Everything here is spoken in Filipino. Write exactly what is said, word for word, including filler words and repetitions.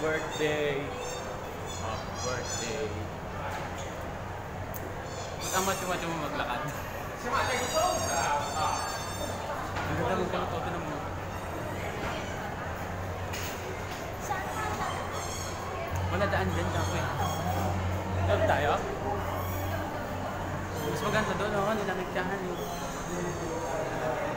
birthday. Happy birthday. Ba't ang macho-macho mo maglakad? Ang ganda mo pala toto ng mo. Wala daan din ako eh. Love tayo? Mas maganda doon, oh, nilamig-tsahan eh.